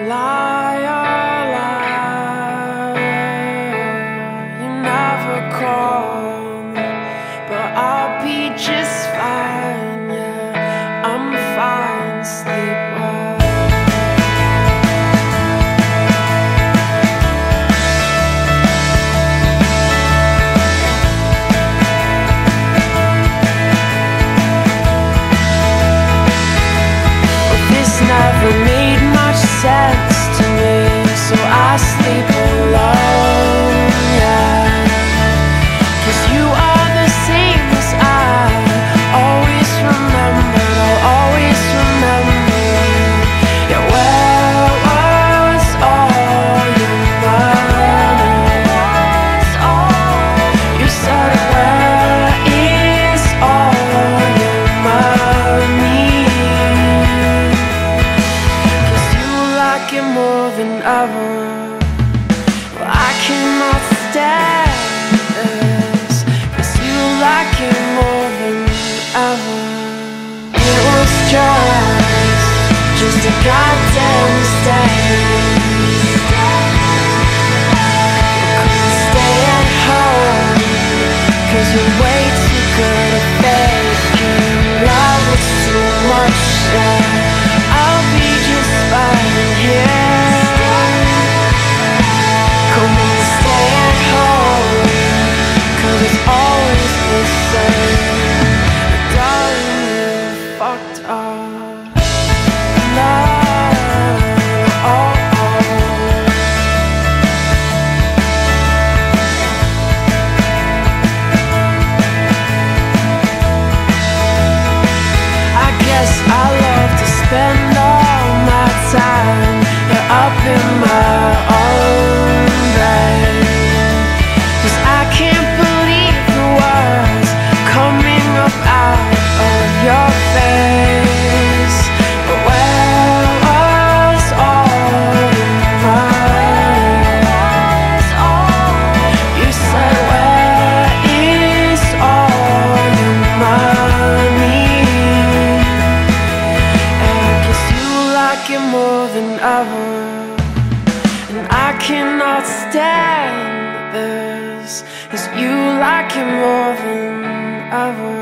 liar, you never call, but I'll be just fine, yeah, I'm fine, sleep well. Never made much sense to me, so I sleep alone, yeah. 'Cause you are the same as I always remembered, I'll always remember. Yeah, where was all your money? You said, where is all your money? More than ever, well, I cannot stand this, 'cause you like it more than ever. It was just a goddamn mistake. You couldn't stay at home, 'cause you're way too good at faking love. It's too much, yeah. I'll be just fine here. Come on, stay at home, 'cause it's always the same. Darling, you fucked up. I guess I love to spend all my time, yeah, up in my own bed. 'Cause I can't believe the words coming up out of your face. But where was all your money? You said, where is all your money? More than ever, and I cannot stand this, 'cause you like it more than ever.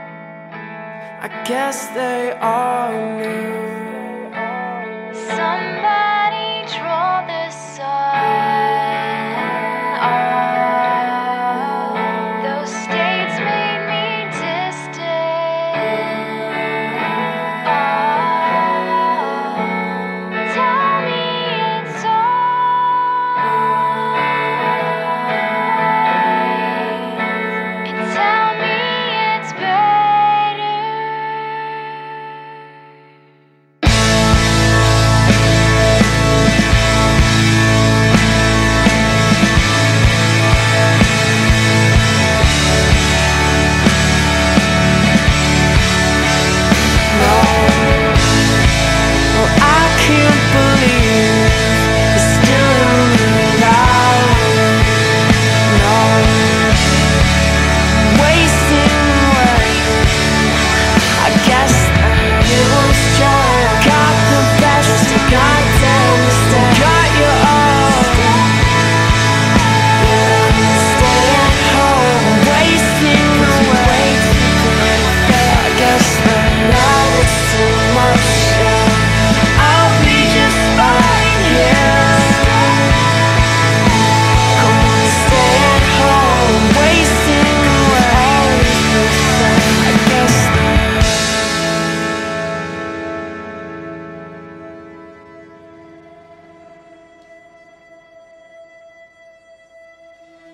I guess they all knew.